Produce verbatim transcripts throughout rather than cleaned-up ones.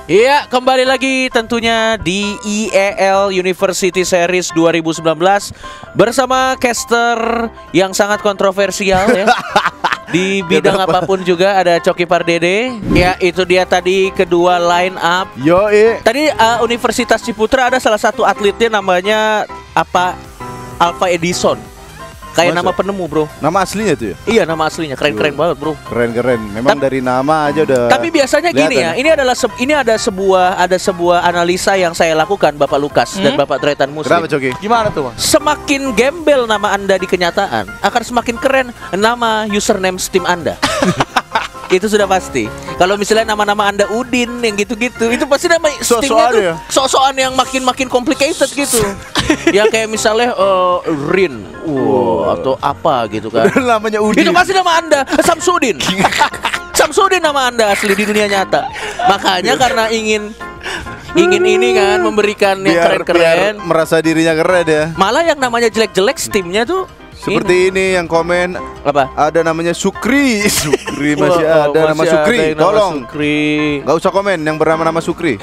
Iya, kembali lagi tentunya di I E L University Series dua ribu sembilan belas bersama caster yang sangat kontroversial ya. Di bidang apapun juga ada Coki Pardede. Ya, itu dia tadi kedua line up. Yo, eh. Tadi uh, Universitas Ciputra ada salah satu atletnya namanya apa? Alpha Edison. Kayak Masa? nama penemu, bro. Nama aslinya tuh ya? Iya, nama aslinya. Keren-keren banget, bro. Keren-keren. Memang Ta dari nama aja udah. Tapi biasanya gini ya, ini adalah se ini ada sebuah ada sebuah analisa yang saya lakukan, Bapak Lukas hmm? dan Bapak Tretan Muslim. Kenapa, Coki? Gimana tuh, Mas? Semakin gembel nama Anda di kenyataan, akan semakin keren nama username Steam Anda. Itu sudah pasti. Kalau misalnya nama-nama Anda Udin yang gitu-gitu, itu pasti nama Steamnya tuh ya? sok-sokan yang makin-makin complicated gitu. Ya kayak misalnya uh, Rin, wow, atau apa gitu kan. Namanya Udin. Itu pasti nama Anda Samsudin. Samsudin nama Anda asli di dunia nyata. Makanya karena ingin ingin ini kan memberikan yang keren-keren, merasa dirinya keren ya. malah yang namanya jelek-jelek Steamnya tuh seperti ini. Ini yang komen apa? Ada namanya Sukri. Sukri masih Wow, ada masih nama Sukri. ada yang nama Tolong. Sukri. Gak usah komen yang bernama-nama Sukri.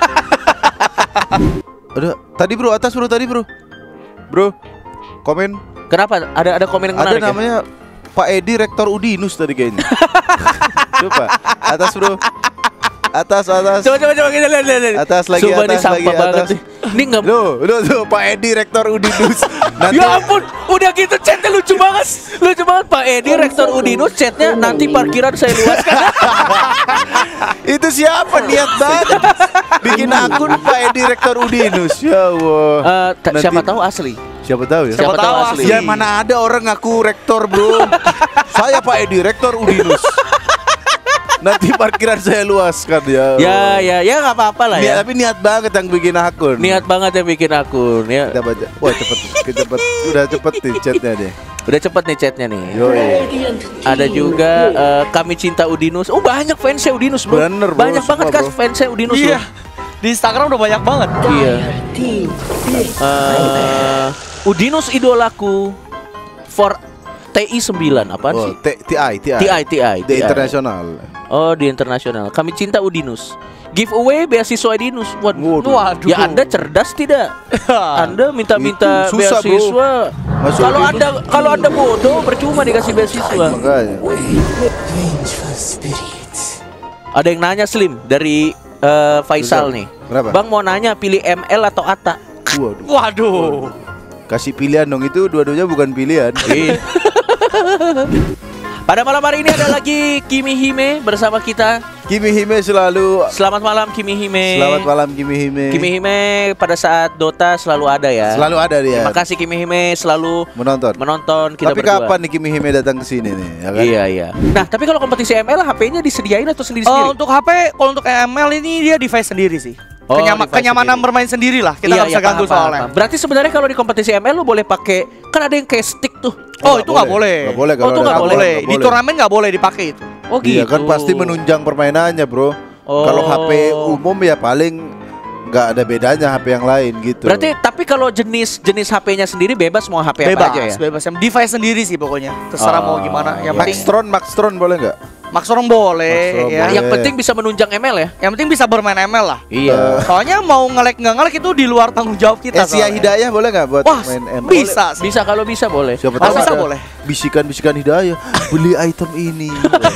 Ada tadi bro, atas bro, tadi bro. Bro, komen. Kenapa? Ada ada komen yang Ada menarik ya? namanya Pak Edi Rektor Udinus tadi kayaknya. Coba, atas bro. Atas, atas. Coba coba coba kita lihat lihat. Atas lagi, Sumpah, ini atas sampah lagi, banget atas. nih. Ini enggak. Loh, loh, loh, Pak Edi Rektor Udinus. Nanti Ya ampun, udah gitu chatnya lucu banget. Lucu banget Pak Edi Rektor Udinus, chatnya nanti parkiran saya luaskan. itu siapa niat banget bikin akun Pak Edi Rektor Udinus. Ya Allah. Eh, ta- Nanti- siapa tahu asli? Siapa tahu ya? Siapa tahu asli. Ya mana ada orang ngaku rektor, bro. Saya Pak Edi Rektor Udinus. Nanti parkiran saya luaskan ya. Ya ya ya nggak apa-apa lah Niat, ya. tapi niat banget yang bikin akun. Niat banget yang bikin akun ya. Kita baca. Wah cepet, kita cepet. Udah cepet nih chatnya deh. Udah cepet nih chatnya nih. Yoi. Ada juga eh, kami cinta Udinus. Oh banyak fansnya Udinus bro. Bener, bro. Banyak banget Sumpah, kan bro. fansnya Udinus Iya. bro. Di Instagram udah banyak banget. Iya. Eh, Udinus idolaku for T I sembilan apaan Oh, sih? T- TI, TI. T I T I. Di internasional. Oh di internasional. Kami cinta Udinus. Giveaway beasiswa Udinus. Waduh. Waduh. Ya Anda cerdas tidak? Anda minta-minta Itu susah, bro. beasiswa. Masuk Kalau Udinus. Anda kalau Anda bodoh percuma dikasih beasiswa. Makanya. Ada yang nanya Slim dari eh, Faisal nih. Berapa? Bang mau nanya pilih M L atau Atta? Waduh. Waduh. Kasih pilihan dong, itu dua-duanya bukan pilihan. Iya. Pada malam hari ini ada lagi Kimi Hime bersama kita. Kimi Hime selalu. Selamat malam Kimi Hime. Selamat malam Kimi Hime. Kimi Hime pada saat Dota selalu ada ya. Selalu ada dia. Terima kasih Kimi Hime selalu menonton. menonton kita Tapi berdua. kapan nih Kimi Hime datang ke sini nih? Ya kan? Iya iya. Nah tapi kalau kompetisi M L H P-nya disediain atau sendiri-sendiri? Oh, untuk H P, kalau untuk M L ini dia device sendiri sih. Oh, Kenyama- device kenyamanan sendiri. bermain sendiri lah. Kita Iya, nggak bisa iya, ganggu paham, paham, soalnya. paham. Berarti sebenarnya kalau di kompetisi M L lo boleh pakai, kan ada yang kayak stick tuh. Oh, itu nggak boleh. Nggak boleh Oh, kalau itu ada nggak kabel, boleh. Di turnamen nggak boleh dipakai itu. Oh gitu. Iya kan pasti menunjang permainannya bro. Oh. Kalau H P umum ya paling nggak ada bedanya H P yang lain gitu. Berarti tapi kalau jenis jenis H P-nya sendiri bebas mau H P Bebas, apa aja ya? bebas. Yang device sendiri sih pokoknya. Terserah Oh, mau gimana. Yang iya. penting Maxtron, Maxtron boleh nggak? Maxtron boleh Maxtron ya. boleh. Yang penting bisa menunjang M L ya. Yang penting bisa bermain M L lah. Iya. Soalnya mau nge-lag nggak nge-lag itu di luar tanggung jawab kita. Asia soalnya. Hidayah boleh nggak buat Wah, main M L? bisa sih. Bisa kalau bisa boleh. Siapa Kalau tahu bisa ada boleh. bisikan-bisikan Hidayah, beli item ini.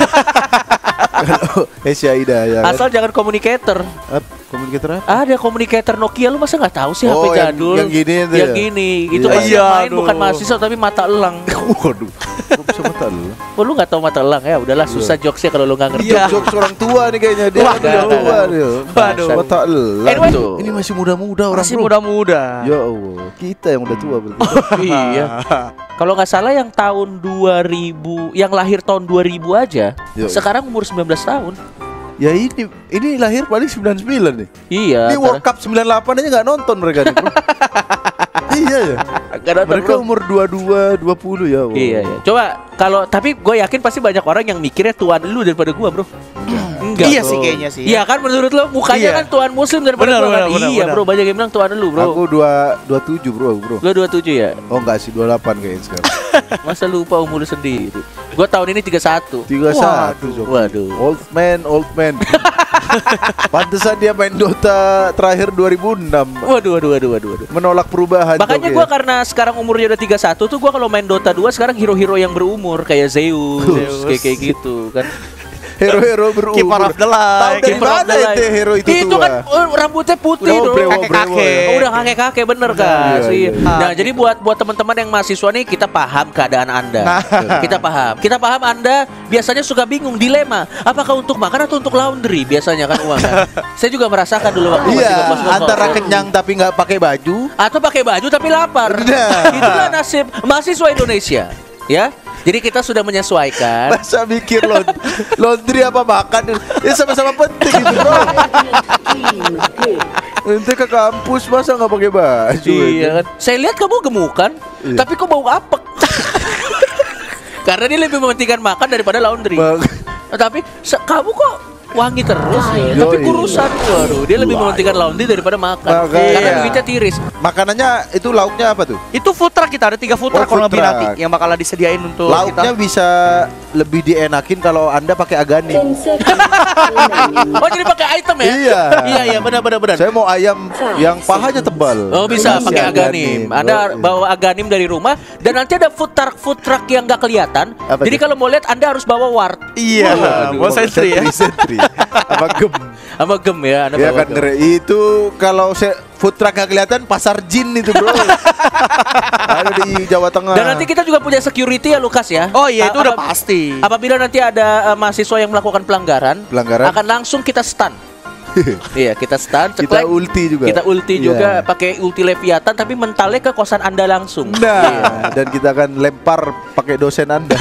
Kalau Asia Hidayah kan? Asal jangan communicator. Ap, komunikator apa? Ada communicator Nokia, lu masa nggak tahu sih Oh, H P yang- jadul? yang gini itu Yang ya? gini. Itu Iya. pas Iya, yang main aduh. bukan mahasiswa tapi mata elang. Waduh, kok bisa mata lu? Oh, lu nggak tahu mata elang ya? Udahlah susah jokesnya kalau lu nggak ngerti. Iya. Jokes orang tua nih kayaknya dia. Wah, Udah enggak, tua enggak. dia. Waduh. Mata elang. Anyway. Ini masih muda-muda orang Masih bro. muda-muda. Ya Allah, kita yang udah tua berarti. Iya. Kalau nggak salah yang tahun dua ribu, yang lahir tahun dua ribu aja, Yo. sekarang umur sembilan belas tahun. Ya ini ini lahir paling sembilan puluh sembilan nih. Iya. Ini World Cup sembilan puluh delapan aja nggak nonton mereka nih. Bro. Iya ya. Karena Mereka umur dua puluh dua, dua puluh ya. Allah. Iya, iya. Coba kalau tapi gue yakin pasti banyak orang yang mikirnya tuan lu daripada gua, Bro. Enggak. Iya bro. sih kayaknya sih. Iya kan menurut lo mukanya Iya. kan tuan muslim daripada Benar, gua kan. benar, benar, Iya, benar. Bro, banyak yang bilang tuan lu, Bro. Aku dua dua tujuh bro, bro. Lo dua puluh tujuh ya? Oh enggak sih dua puluh delapan kayaknya sekarang. Masa lupa umur lu sendiri? Gua tahun ini tiga puluh satu. tiga puluh satu. Waduh. Old man, old man. Pantesan dia main Dota terakhir dua ribu enam. Waduh, waduh, waduh, waduh, waduh. Menolak perubahan. Makanya dong gue ya. karena sekarang umurnya udah tiga puluh satu tuh gue kalau main Dota dua sekarang hero-hero yang berumur kayak Zeus, Zeus. kayak kayak gitu kan. Hero-hero berumur. Keeper of the Tahu light. dari Keeper of mana the itu light. hero itu Itu tua? kan oh, rambutnya putih Udah dong. brewo, Kakek-kakek. brewo. Oh, udah kakek-kakek bener kan? Iya, Iya. iya. Nah, jadi buat buat teman-teman yang mahasiswa nih kita paham keadaan Anda. Nah. Kita paham. Kita paham Anda biasanya suka bingung dilema, apakah untuk makan atau untuk laundry biasanya kan uang kan. Saya juga merasakan dulu waktu masih Iya, ngekos-ngekos. antara kenyang tapi nggak pakai baju. Atau pakai baju tapi lapar. Nah. Itulah nasib mahasiswa Indonesia, ya. Jadi kita sudah menyesuaikan. Masa mikir laund- laundry apa makan? Ya sama-sama penting itu bro. Nanti ke kampus masa nggak pakai baju? Iya kan. Saya lihat kamu gemukan, Iya. tapi kok bau apek. Karena dia lebih mementingkan makan daripada laundry. Bang. Tapi se- kamu kok wangi terus ya? Yoi. Tapi kurusan. Waduh, dia lebih mementingkan laundry daripada makan. Makanya. Karena duitnya tiris. Makanannya itu lauknya apa tuh? Itu food truck kita ada tiga food Oh, truck kurang food lebih truck. nanti yang bakalan disediain untuk Lauknya kita. bisa lebih dienakin kalau Anda pakai aganim. Oh, jadi pakai item ya? Iya. Iya, iya, benar benar benar. Saya mau ayam yang pahanya tebal. Oh, bisa Kasih pakai aganim. Anda Oh, iya. bawa aganim dari rumah dan nanti ada food truck food truck yang nggak kelihatan. Apa Jadi tuh? kalau mau lihat Anda harus bawa wart. Iya, Waduh, mau sentri ya. Sentri. Apa gem? Sama gem ya, Anda Ya bawa kan gem. ngeri. Itu kalau saya food truck gak kelihatan pasar jin itu bro. Ada di Jawa Tengah. Dan nanti kita juga punya security ya Lukas ya. Oh iya, itu A- udah apa- pasti. Apabila nanti ada uh, mahasiswa yang melakukan pelanggaran, Pelanggaran? akan langsung kita stun. Iya, kita stun, Kita ceklek. ulti juga. Kita ulti Iya. juga pakai ulti Leviathan tapi mentalnya ke kosan Anda langsung. Nah, dan kita akan lempar pakai dosen Anda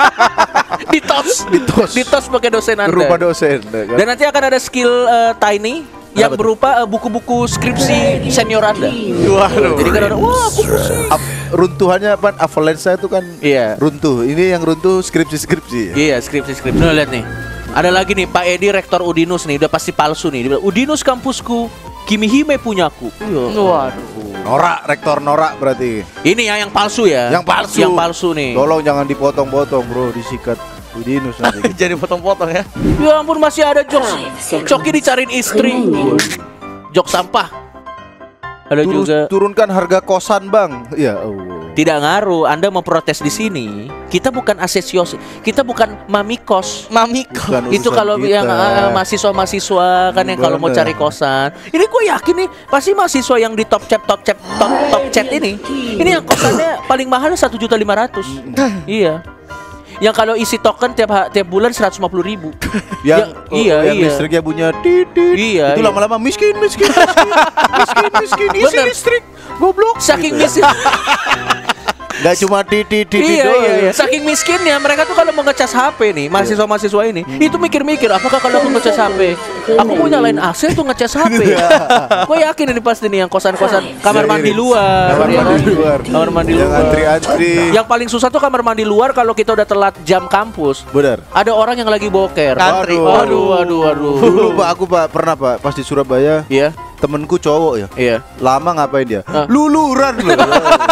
Ditos. Ditos. Ditos pakai dosen ke Anda. rumah dosen. ya kan? Dan nanti akan ada skill uh, Tiny yang Apa tuh? berupa uh, buku-buku skripsi senior Anda. Waduh. Jadi kan ada wah, aku pusing. Ap- runtuhannya apa? Avalanche itu kan Iya. runtuh. Ini yang runtuh skripsi-skripsi. Iya, skripsi-skripsi. Nah, lihat nih. Ada lagi nih Pak Edi Rektor Udinus nih, udah pasti palsu nih. Dia bilang, Udinus kampusku, Kimihime punyaku. Iya. Waduh. Norak, rektor norak berarti. Ini ya yang palsu ya. Yang palsu. Yang palsu nih. Tolong jangan dipotong-potong bro, disikat Udinus nanti. Jadi potong-potong ya. Ya ampun masih ada jokes. Coki dicariin istri. Jok sampah. Ada Turun- juga. turunkan harga kosan bang. Ya Allah. Tidak ngaruh. Anda mau protes di sini. Kita bukan asesios. Kita bukan mami kos. Mami Bukan Itu urusan kalau kita. yang uh, mahasiswa-mahasiswa kan yang kalau mau Bener. cari kosan. Ini gue yakin nih pasti mahasiswa yang di top chat top chat top top chat ini. Ini yang kosannya paling mahal satu juta lima ratus. Iya. Yang kalau isi token tiap ha- tiap bulan seratus lima puluh ribu. Yang, Ya, iya, yang iya. listriknya punya titit. Iya, Itu iya. lama-lama miskin, miskin, miskin, miskin, miskin, isi Bener. listrik, goblok. Saking Gitu. miskin. Nggak cuma titit, titit Iya, doang. iya, iya. Saking miskinnya mereka tuh kalau mau ngecas H P nih, mahasiswa-mahasiswa ini, itu mikir-mikir apakah kalau aku ngecas H P, aku mau nyalain A C tuh ngecas H P. Gue yakin ini pasti nih yang kosan-kosan kamar Saya mandi irit. luar, Kamar ya mandi kan? luar. Kamar mandi Yang luar. antri-antri. Yang paling susah tuh kamar mandi luar kalau kita udah telat jam kampus. Benar. Ada orang yang lagi boker. Ngantri. Waduh. Aduh, aduh, aduh. Dulu pak, aku pak pernah pak pas di Surabaya, Iya, temenku cowok ya, iya. lama ngapain dia? Ah. Luluran loh.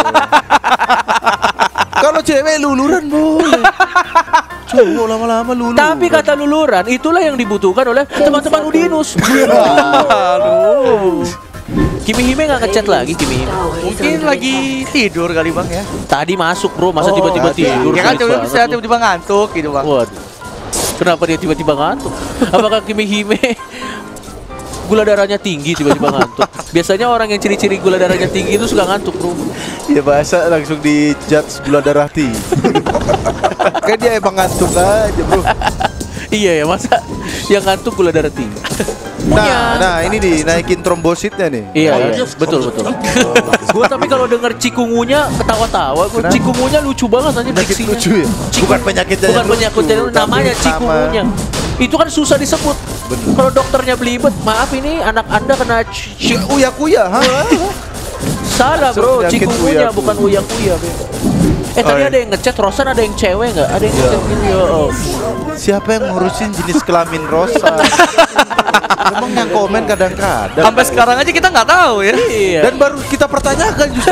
Kalau cewek luluran boleh. Cowok lama-lama luluran. Tapi kata luluran, itulah yang dibutuhkan oleh teman-teman Udinus. Aduh. Kimi Hime nggak ngechat lagi, Kimi Hime. Mungkin lagi tidur kali bang ya. Tadi masuk bro, masa Oh, tiba-tiba hati. tidur? Ya kan Sulit tiba-tiba banget saya lu. tiba-tiba ngantuk gitu bang. Waduh. Kenapa dia tiba-tiba ngantuk? Apakah Kimi Hime gula darahnya tinggi tiba-tiba ngantuk? Biasanya orang yang ciri-ciri gula darahnya tinggi itu suka ngantuk bro. Ya bahasa langsung di judge gula darah tinggi. Kan dia emang ngantuk aja bro. Iya ya, masa yang ngantuk gula darah tinggi. Nah, nah ini dinaikin trombositnya nih. Iya, iya. betul betul. Gua tapi kalau denger cikungunya ketawa-tawa, gua Kenapa? cikungunya lucu banget aja Penyakit diksinya. lucu ya? Ciku- Bukan penyakitnya Bukan yang lucu, penyakitnya tapi namanya nama- cikungunya. Itu kan susah disebut. Bener. Kalau dokternya belibet, maaf ini anak Anda kena ci- Si uya kuya, ha? salah bro, Penyakit cikungunya uya-kuya. bukan uya-kuya. bro. Eh tadi Oh, iya. ada yang ngechat Rosan, ada yang cewek nggak? Ada yang Iya. ngechat gitu. Ya, oh. Siapa yang ngurusin jenis kelamin rosa? Emang yang komen kadang-kadang. Sampai sekarang aja kita nggak tahu ya. Iya. Dan baru kita pertanyakan justru.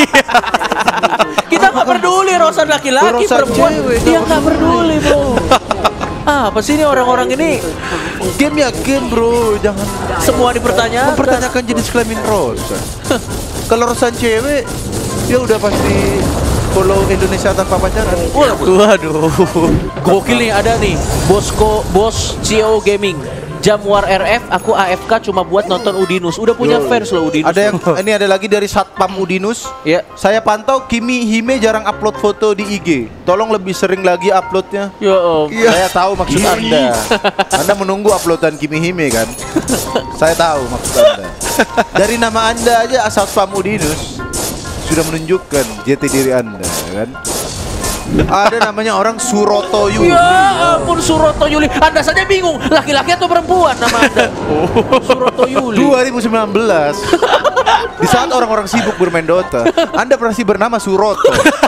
Kita nggak peduli Rosan laki-laki Rosan perempuan, cewek, dia nggak peduli bro. Ah, apa sih ini orang-orang ini Game ya game bro, jangan Semua dipertanyakan. mempertanyakan jenis kelamin Rosa. Kalau Rosan cewek, ya udah pasti follow Indonesia tanpa pacaran. Waduh. Gokil nih, ada nih Bosco Bos C O Gaming. Jamwar R F, aku A F K cuma buat nonton Udinus. Udah punya Yo. fans loh Udinus. Ada yang ini ada lagi dari Satpam Udinus. Ya. Saya pantau Kimi Hime jarang upload foto di I G. Tolong lebih sering lagi uploadnya. Ya om. Saya tahu maksud Anda. Anda menunggu uploadan Kimi Hime kan? Saya tahu maksud Anda. Dari nama Anda aja Satpam Udinus sudah menunjukkan jati diri Anda kan? Ada namanya orang Suroto Yuli. Ya ampun Suroto Yuli. Anda saja bingung, laki-laki atau perempuan nama Anda? Suroto Yuli. dua ribu sembilan belas di saat orang-orang sibuk bermain Dota, Anda pasti bernama Suroto.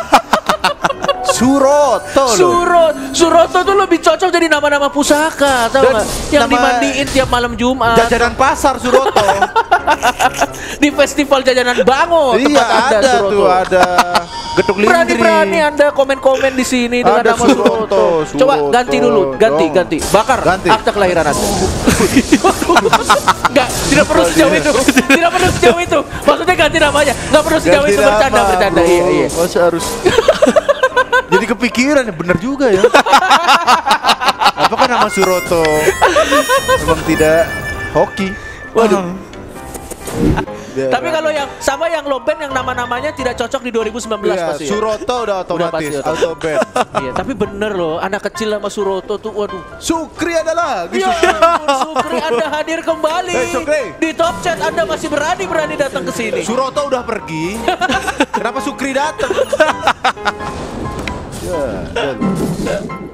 Suroto loh. Surot, Suroto tuh lebih cocok jadi nama-nama pusaka, tahu Dan nggak? Yang nama- dimandiin tiap malam Jumat Jajanan pasar Suroto. di festival jajanan Bango. Iya tempat Anda, ada Suroto. tuh ada getuk lindri. Berani-berani Anda komen-komen di sini dengan Ada nama Suroto, Suroto. Coba Suroto. ganti dulu, ganti, Dong. ganti. Bakar Ganti. akta kelahiran Anda. Enggak, tidak perlu sejauh itu. Tidak perlu sejauh itu. Maksudnya ganti namanya. Enggak perlu sejauh Ganti itu, nama, bercanda, bercanda. bro. Iya, iya. Masa harus jadi kepikiran ya, bener juga ya. Apakah nama Suroto memang tidak hoki? Waduh. Ya. Tapi kalau yang sama yang Loben yang nama-namanya tidak cocok di dua ribu sembilan belas Iya, pasti. ya? Suroto udah otomatis pasti, otomatis. auto ban. Iya, tapi bener loh, anak kecil sama Suroto tuh, waduh. Sukri ada lagi. Ya ampun, Sukri Anda hadir kembali. Hey, Sukri. Di top chat Anda masih berani-berani datang ke sini. Suroto udah pergi. Kenapa Sukri datang? Ya, ya.